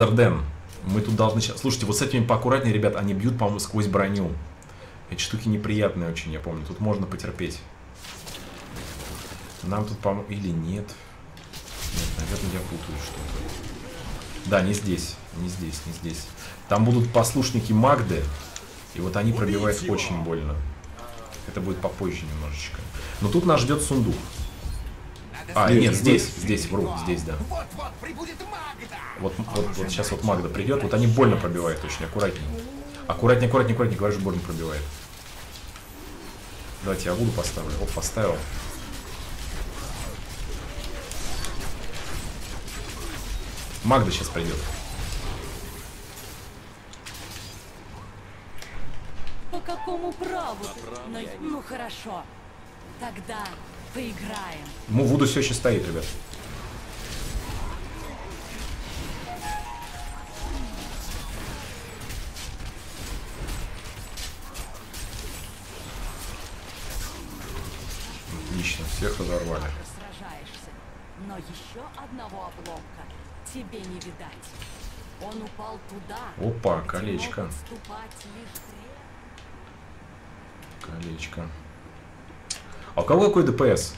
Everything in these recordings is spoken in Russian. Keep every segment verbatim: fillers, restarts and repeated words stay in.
Дэн, мы тут должны сейчас... Слушайте, вот с этими поаккуратнее, ребят, они бьют, по-моему, сквозь броню. Эти штуки неприятные очень, я помню. Тут можно потерпеть. Нам тут, по-моему... Или нет? Нет, наверное, я путаю что-то. Да, не здесь. Не здесь, не здесь. Там будут послушники Магды. И вот они пробивают очень больно. Это будет попозже немножечко. Но тут нас ждет сундук. А, нет, здесь, здесь, вру, здесь, да. Вот, вот, вот сейчас вот Магда придет, вот они больно пробивают очень, аккуратнее. Аккуратнее, аккуратнее, аккуратнее, говоришь, больно пробивает. Давайте я Вуду поставлю. Оп, поставил. Магда сейчас придет. По какому праву? Ну, ну хорошо. Тогда поиграем. Ну, Вуду все еще стоит, ребят. Отлично, всех разорвали. Сражаешься, но еще одного обломка тебе не видать. Он упал туда. Опа, колечко. Лишь... Колечко. А у кого какой ДПС?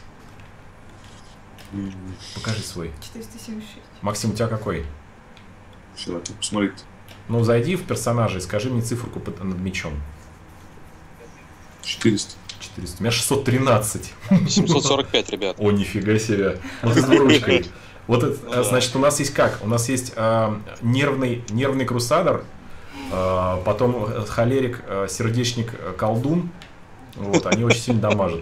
Покажи свой. четыреста семьдесят шесть. Максим, у тебя какой? Все, посмотрите. Ну, зайди в персонажа и скажи мне циферку под, над мечом. четыреста. четыреста. У меня шестьсот тринадцать. семьсот сорок пять, ребят. О, нифига себе. Вот с двуручкой. Вот это, значит, у нас есть как? У нас есть э, нервный, нервный крусадер, э, потом холерик, э, сердечник, э, колдун. Вот, они очень сильно дамажат.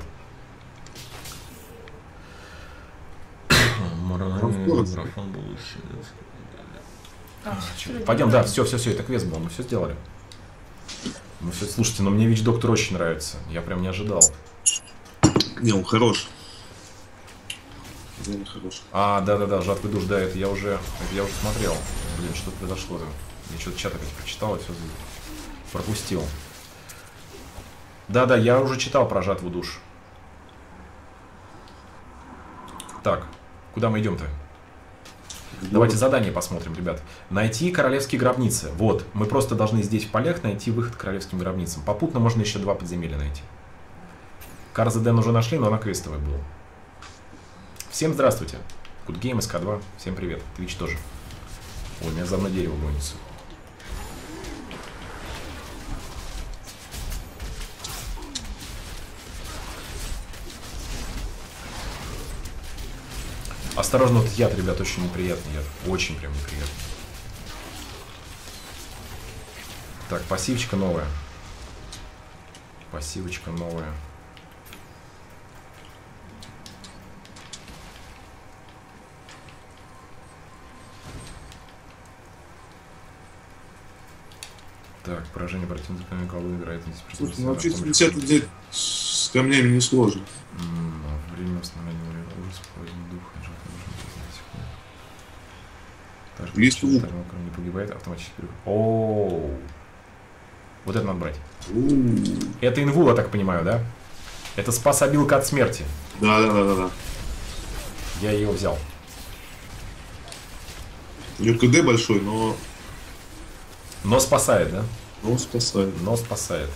Пойдем, да, все, все, все, это квест был, мы все сделали. Ну все, слушайте, но мне Вич-доктор очень нравится. Я прям не ожидал. Не, он хорош. Он хорош. А, да-да-да, жатвый душ, да, это я уже, это я уже смотрел. Блин, что произошло-то? Я что-то чат опять прочитал и все пропустил. Да-да, я уже читал про жатву душ. Так, куда мы идем-то? Давайте задание посмотрим, ребят. Найти королевские гробницы. Вот, мы просто должны здесь в полях найти выход к королевским гробницам. Попутно можно еще два подземелья найти. Карзеден уже нашли, но она квестовая была. Всем здравствуйте. Good Game, эс ка два. Всем привет. Twitch тоже. Ой, у меня за мной дерево гонится. Осторожно, вот яд, ребят, очень неприятный яд. Очень прям неприятный. Так, пассивочка новая. Пассивочка новая. Так, поражение противника камнями колдуны, вероятность. Слушай, ну вообще пятьдесят взять с камнями не сложно. Время восстановления ужас, поздний дух, есть лук. Не погибает, автоматически. Оу. Вот это надо брать. Это инвул, я так понимаю, да? Это спас-обилка от смерти. Да, да, да, да, да. Я ее взял. У нее КД большой, но... Но спасает, да? Но спасает. Но спасает.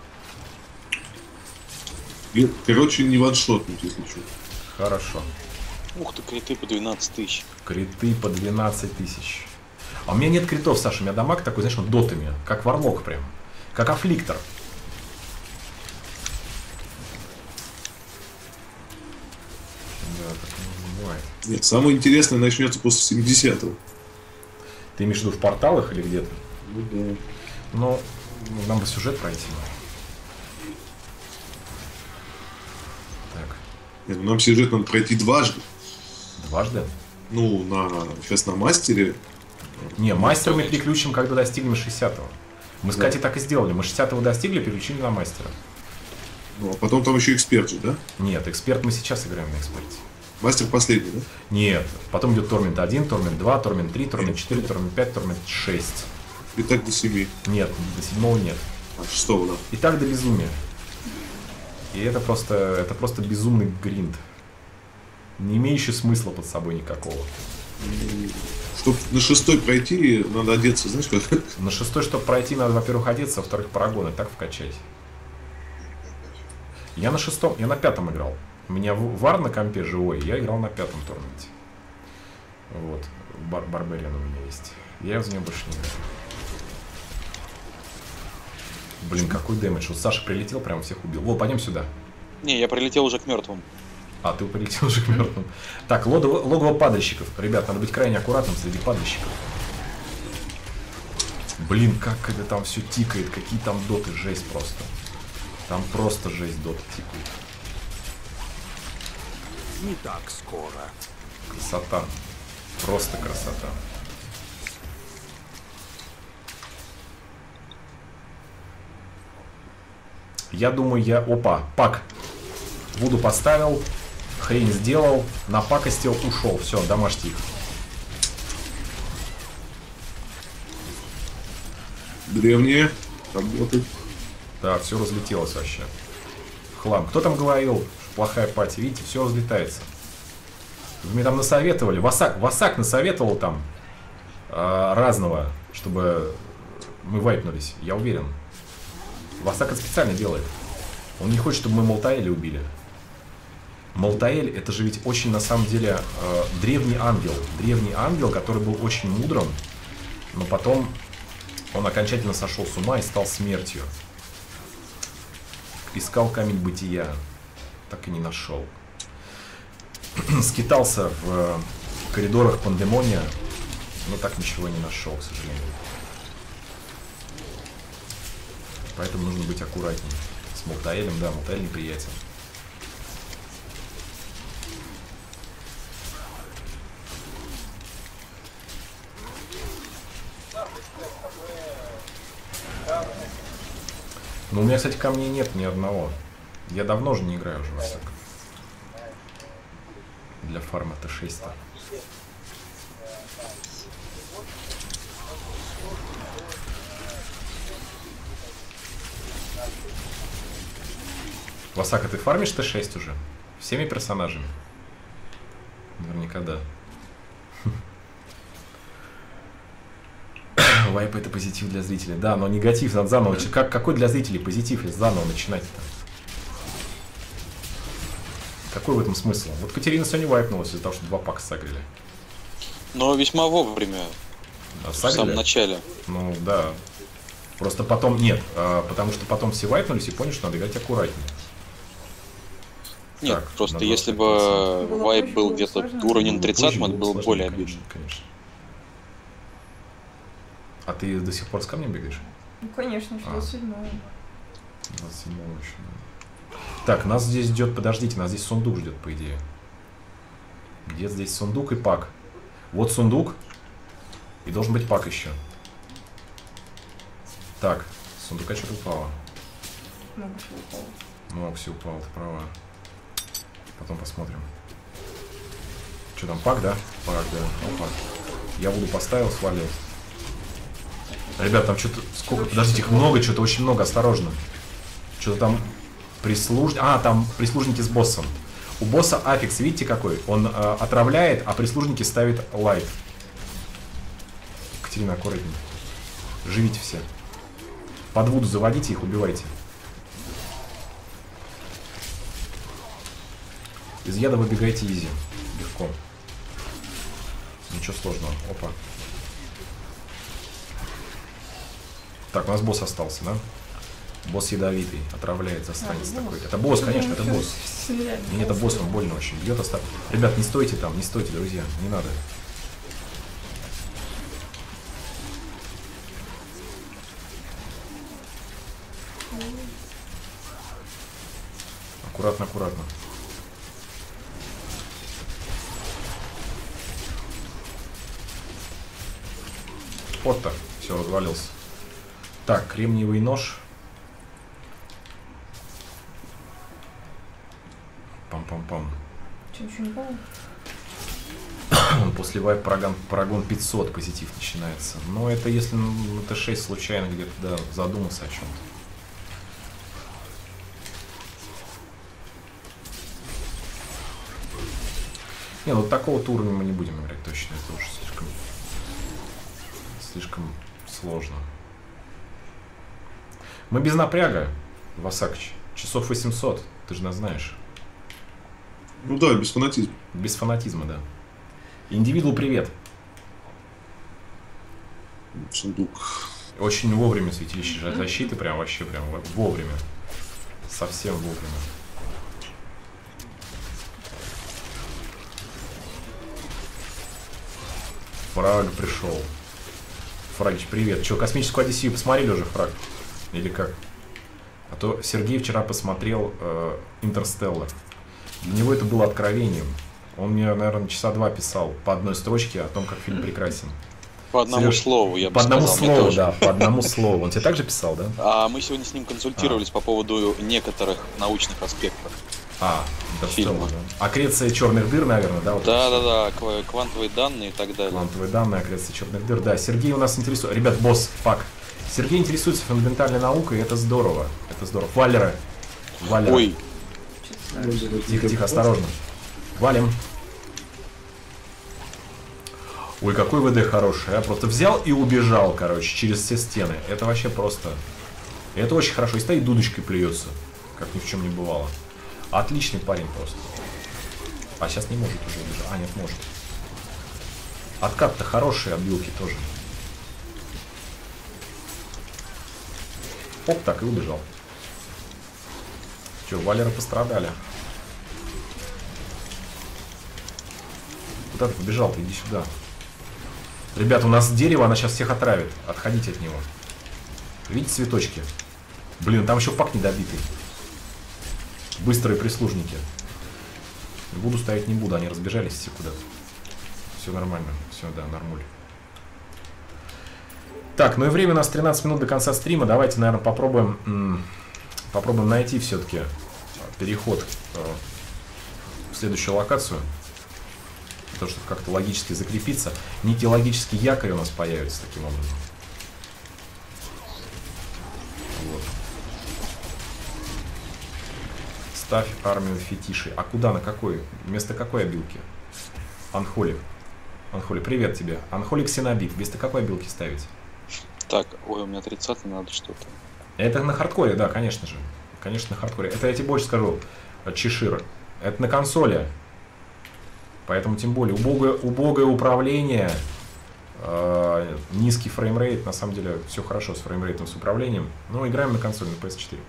И, короче, не ваншотнуть, если что. Хорошо. Ух ты, криты по двенадцать тысяч. Криты по двенадцать тысяч. А у меня нет критов, Саша. У меня дамаг такой, знаешь, он дотами. Как варлок прям. Как аффликтор. Да, так не бывает. Нет, самое интересное начнется после семидесятого. Ты имеешь в виду в порталах или где-то? Ну да. Ну, нам бы сюжет пройти. Так. Нет, ну нам сюжет надо пройти дважды. Дважды? Ну, на, сейчас на мастере. Не, мастер мы переключим, когда достигнем шестидесятого. Мы с Да. Катей так и сделали. Мы шестидесятого достигли, переключили на мастера. Ну, а потом там еще эксперт же, да? Нет, эксперт мы сейчас играем на эксперте. Мастер последний, да? Нет, потом идет Тормент один, Тормент два, Тормент три, Тормент четыре, Тормент пять, Тормент шесть. И так до семи. Нет, до седьмого нет. А шестого, да. И так до безумия. И это просто, это просто безумный гринд. Не имеющий смысла под собой никакого. Чтобы на шестой пройти, надо одеться, знаешь как? На шестой, чтобы пройти, надо, во-первых, одеться, во-вторых, парагоны так вкачать. Я на шестом, я на пятом играл. У меня вар на компе живой, я играл на пятом торменте. Вот. Бар Барбариан у меня есть. Я за него больше не играю. Блин, какой дэмэдж. Вот Саша прилетел, прям всех убил. Во, пойдем сюда. Не, я прилетел уже к мертвым. А, ты прилетел уже к мертвым. Так, логово, логово падальщиков. Ребят, надо быть крайне аккуратным среди падальщиков. Блин, как это там все тикает. Какие там доты, жесть просто. Там просто жесть доты тикают. Не так скоро. Красота. Просто красота. Я думаю, я... Опа, пак. Вуду поставил. Хрень сделал. Напакостил, ушел. Все, домашний их. Древние. Работают. Да, все разлетелось вообще. Хлам. Кто там говорил, что плохая пати? Видите, все разлетается. Вы мне там насоветовали. Васак, Васак насоветовал там э, разного, чтобы мы вайпнулись. Я уверен. Васак это специально делает. Он не хочет, чтобы мы Молтаэля убили. Молтаэль это же ведь очень на самом деле э, древний ангел. Древний ангел, который был очень мудрым, но потом он окончательно сошел с ума и стал смертью. Искал камень бытия. Так и не нашел. Скитался в коридорах Пандемония, но так ничего не нашел, к сожалению. Поэтому нужно быть аккуратнее. С Молтаэлем, да, Молтаэль неприятен. Но у меня, кстати, камней нет ни одного. Я давно же не играю уже в Васак. Для фарма Т шесть. -то. Васака, ты фармишь Т шесть уже? Всеми персонажами? Наверняка да. Вайп это позитив для зрителей. Да, но негатив надо заново. Как, какой для зрителей позитив, если заново начинать-то? Какой в этом смысл? Вот Катерина сегодня вайпнулась из-за того, что два пака сагрили. Но весьма вовремя. А, в самом начале. Ну да. Просто потом нет. А, потому что потом все вайпнулись и поняли, что надо играть аккуратнее. Нет, Так, просто если бы вайп был где-то уровень тридцать, это было более обидно. Конечно. А ты до сих пор с камнем бегаешь? Ну конечно, что двадцать седьмое. двадцать седьмое еще. Так, нас здесь ждет, подождите, нас здесь сундук ждет, по идее. Где здесь сундук и пак? Вот сундук. И должен быть пак еще. Так, с сундука что-то упало. Много всего упало. Много всего упало, ты права. Потом посмотрим. Что там, пак, да? Пак, да. Опа. Я Вуду поставил, свалил. Ребят, там что-то... Сколько? Подождите, их много, что-то очень много, осторожно. Что-то там... Прислуж... А, там прислужники с боссом. У босса аффикс, видите какой? Он э, отравляет, а прислужники ставят лайт. Катерина, аккуратнее. Живите все. Под Вуду заводите их, убивайте. Из яда выбегайте изи. Легко. Ничего сложного. Опа. Так, у нас босс остался, да? Босс ядовитый, отравляет, засранец а, такой. Это босс, конечно, это босс. Нет, это босс, он больно очень бьет. Остав... Ребят, не стойте там, не стойте, друзья, не надо. Аккуратно, аккуратно. Вот так, все, развалился. Так, кремниевый нож. Пам-пам-пам. Че, ничего не понял? После вайп парагон, парагон пятьсот позитив начинается. Но это если на Т шесть случайно где-то да, задуматься о чем-то. Не, ну такого уровня мы не будем играть точно. Это уже слишком... Слишком сложно. Мы без напряга, Васакыч. Часов восемьсот, ты же нас знаешь. Ну да, без фанатизма. Без фанатизма, да. Индивидуал, привет. Сундук. Очень вовремя святилище защиты, прям вообще прям вовремя. Совсем вовремя. Фраг пришел. Фрагич, привет. Че, космическую Одиссею посмотрели уже, Фраг? Или как? А то Сергей вчера посмотрел э, Интерстеллар. Для него это было откровением. Он мне, наверное, часа два писал по одной строчке о том, как фильм прекрасен. По одному Сереж, слову, я бы По одному сказал, мне слову, тоже. да, по одному слову. Он тебе также писал, да? А мы сегодня с ним консультировались по поводу некоторых научных аспектов. А, Интерстеллар, Фильма. да. Аккреция черных дыр, наверное, да? Вот это всё? Да-да-да, ква- квантовые данные и так далее. Квантовые данные, аккреция черных дыр. Да, Сергей у нас интересует. Ребят, босс, фак. Сергей интересуется фундаментальной наукой, и это здорово. Это здорово. Валера. Валера. Ой, Тихо, тихо, осторожно. Валим. Ой, какой ВД хороший. Я просто взял и убежал, короче, через все стены. Это вообще просто... Это очень хорошо. И стоит дудочкой плюется, как ни в чем не бывало. Отличный парень просто. А сейчас не может уже убежать. А, нет, может. Откат-то хороший, от билки тоже. Оп, так и убежал. Че, Валера пострадали. Куда ты побежал? Ты иди сюда. Ребят, у нас дерево, она сейчас всех отравит. Отходите от него. Видите цветочки? Блин, там еще пак недобитый. Быстрые прислужники. Буду стоять, не буду, они разбежались все куда-то. Все нормально, все, да, нормуль. Так, ну и время у нас тринадцать минут до конца стрима. Давайте, наверное, попробуем, м, попробуем найти все-таки переход э, в следующую локацию. Для того, чтобы как-то логически закрепиться. Некий логический якорь у нас появится таким образом. Вот. Ставь армию фетишей. А куда, на какой? Вместо какой обилки? Анхолик. Анхолик, привет тебе. Анхолик Синобит. Вместо какой обилки ставить? так, ой, у меня тридцатый, надо что-то. Это на хардкоре, да, конечно же. Конечно, на хардкоре. Это я тебе больше скажу, Чешир. Это на консоли. Поэтому тем более убогое, убогое управление, э, низкий фреймрейт. На самом деле все хорошо с фреймрейтом, с управлением. Но играем на консоли, на пи эс четыре.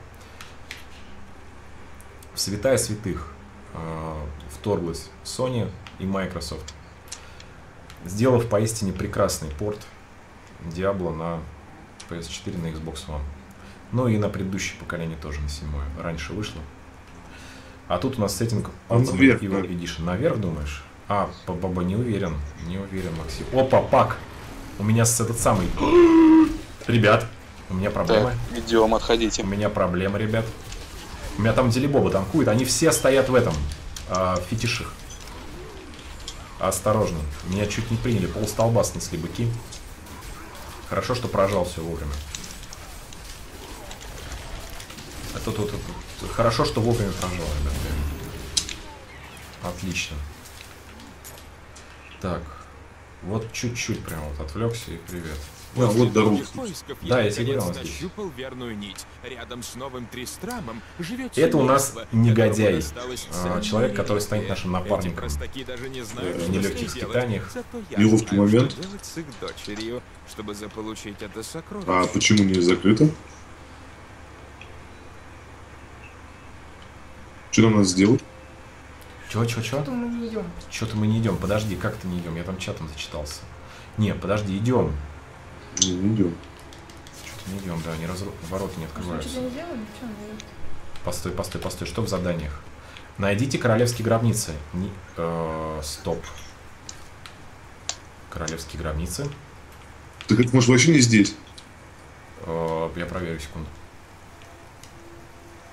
В святая святых э, вторглась Sony и Microsoft, сделав поистине прекрасный порт Diablo на пи эс четыре, на Xbox One. Ну и на предыдущее поколение тоже, на седьмое. Раньше вышло. А тут у нас сеттинг Наверх, Evil Edition. Наверх, думаешь? А, баба, не уверен. Не уверен, Максим. Опа, пак. У меня с этот самый... Ребят, у меня проблемы. Так, идем, отходите. У меня проблемы, ребят. У меня там Делибоба танкует. Они все стоят в этом. Э, фетишах. Осторожно. Меня чуть не приняли. Полстолба снесли быки. Хорошо, что прожал все вовремя. А тут, тут, тут. Хорошо, что вовремя прожал, ребят. Отлично. Так. Вот чуть-чуть прям вот отвлекся и привет. А, вот дорога. Да, я тебе говорил, здесь. нащупал верную нить. Рядом с новым Тристрамом живет Это у нас семейство, негодяй. которому досталась А, ценная человек, который станет реликвия. нашим Эти напарником. простаки даже не знают, В что нелегких с ней скитаниях. делать. Зато я Неловкий знаю, момент. что делать с их дочерью, чтобы заполучить это сокровище. А почему не закрыто? Что нам надо сделать? Чё, чё, чё? Что мы не идем? Что-то мы не идем. Подожди, как ты не идем? Я там чатом зачитался. Не, подожди, идем. Не, не идем. Что-то не идем, да, не разру... ворота не А что, открываются. что-то не делали? Что, наверное? Постой, постой, постой. Что в заданиях? Найдите королевские гробницы. Не... э, стоп. Королевские гробницы. Так это может вообще не здесь? Э, я проверю секунду.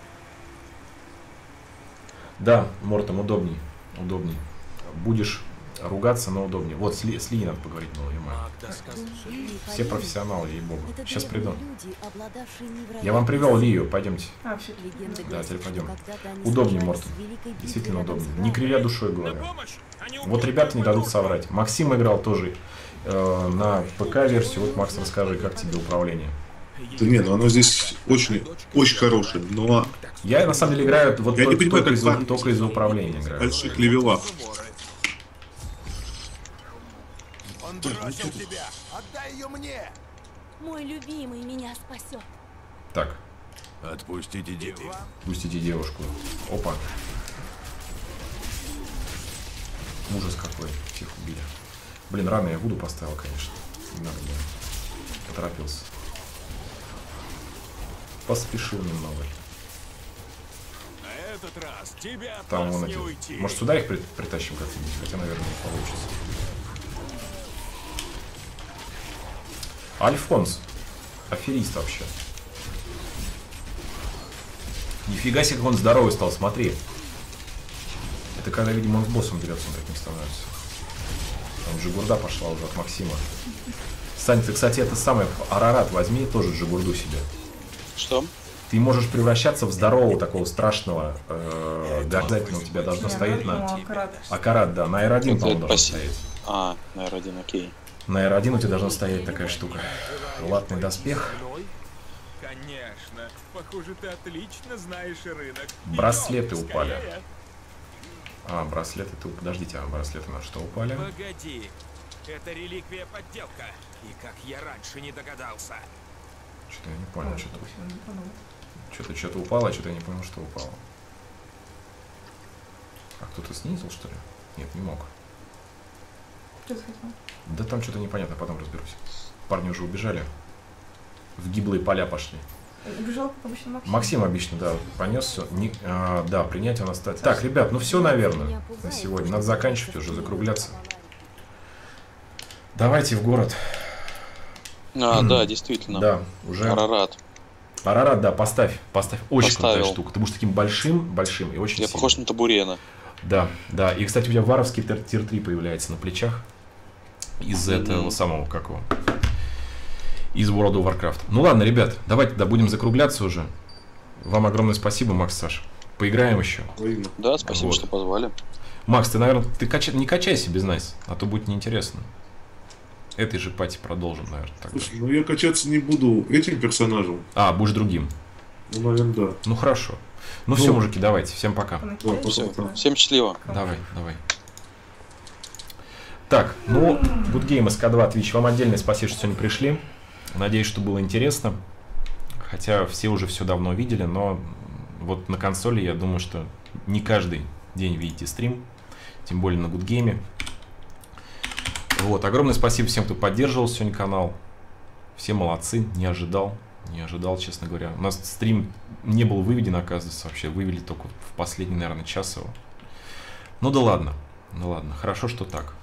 Да, Мортом, удобней. Удобней. Будешь ругаться, но удобнее. Вот с, Ли, с Лией надо поговорить, но все профессионалы, ей-богу. Сейчас приду. Я вам привел Лию, пойдемте. А, все. Да, теперь пойдем. Удобнее, Мортон. Действительно удобнее. Не кривя душой, говорю. Вот ребята не дадут соврать. Максим играл тоже э, на ПК-версию. Вот, Макс, расскажи, как тебе управление. Да нет, ну оно здесь очень, очень хорошее, но... Я на самом деле играю вот Я только, не понимаю, только, как из-за, только из-за управления играю. больших левелах. Он бросил тебя! Отдай ее мне! Мой любимый меня спасет. Так, Отпустите деву. пустите девушку. Опа. Ужас какой. Всех убили. Блин, рано я Вуду поставил, конечно. Не надо было. Поторопился. Поспешил немного. На этот раз тебя от Там нас вон не эти. уйти. Может, сюда их при- притащим как-нибудь? Хотя, наверное, не получится. Альфонс. Аферист вообще. Нифига себе, как он здоровый стал, смотри. Это когда, видимо, он с боссом дерется, он таким становится. Там Джигурда пошла уже от Максима. Сань, ты, кстати, это самое, Арарат возьми, тоже Джигурду себе. Что? Ты можешь превращаться в здорового, такого страшного, э, обязательно у тебя должно стоять на... Акарат, да, на эр один, по-моему, должен Спасибо. стоять. А, на эр один, окей. На эр один у тебя должна стоять такая штука. Латный доспех. Конечно. Похоже, ты отлично знаешь рынок. Браслеты Идем, упали. скорее. А, браслеты, ты... подождите, а браслеты на что упали? Погоди. Это реликвия подделка. И как я раньше не догадался. Что-то я не понял, что-то... Что-то что-то упало, а что-то я не понял, что упало. А кто-то снизил, что ли? Нет, не мог. Что ты хотел? Да там что-то непонятно, потом разберусь. Парни уже убежали. В гиблые поля пошли. Убежал, как обычно, Максим. Максим обычно, да, понес все. Не, а, да, принять он остается. Так, ребят, ну все, наверное, на сегодня. Надо заканчивать уже, закругляться. Давайте в город. А, да, действительно. Да, уже. Арарат. Арарат, да, поставь, поставь. Очень Поставил. крутая штука. Ты будешь таким большим, большим и очень Я сильным. похож на Табурена. Да, да. И, кстати, у тебя варовский тир три появляется на плечах. Из Мгм. этого самого, как его? Из World of Warcraft. Ну ладно, ребят, давайте, да, будем закругляться уже. Вам огромное спасибо, Макс, Саш. Поиграем еще. Взаимно. Да, спасибо, Вот. что позвали. Макс, ты, наверное, ты кача... не качайся без нас, а то будет неинтересно. Этой же пати продолжим, наверное. Тогда. Слушай, ну я качаться не буду этим персонажем. А, будешь другим. Ну, наверное, да. Ну хорошо. Ну, Ну. все, мужики, давайте. Всем пока. Ладно, Все, пока-пока. всем счастливо. Давай, давай. Так, ну, Good Game эс ка два Twitch, вам отдельное спасибо, что сегодня пришли. Надеюсь, что было интересно. Хотя все уже все давно видели, но вот на консоли, я думаю, что не каждый день видите стрим. Тем более на Good Game. Вот, огромное спасибо всем, кто поддерживал сегодня канал. Все молодцы, не ожидал. Не ожидал, честно говоря. У нас стрим не был выведен, оказывается, вообще. Вывели только в последний, наверное, час его. Ну да ладно. Ну ладно, хорошо, что так.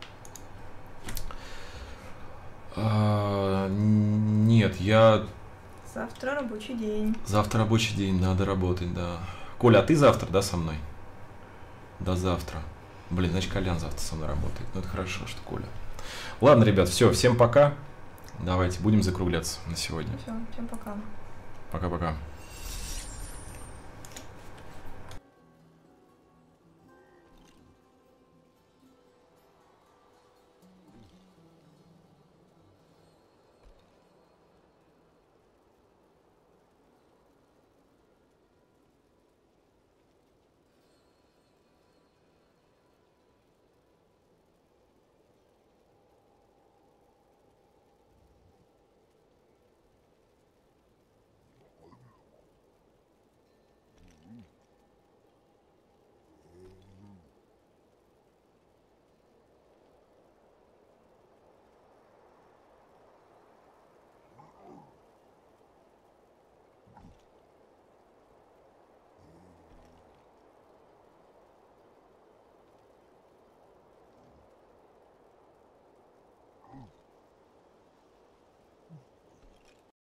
А, нет, я... Завтра рабочий день. Завтра рабочий день, надо работать, да. Коля, а ты завтра, да, со мной? До завтра. Блин, значит, Колян завтра со мной работает. Ну, это хорошо, что Коля. Ладно, ребят, все, всем пока. Давайте, будем закругляться на сегодня. Все, всем пока. Пока-пока.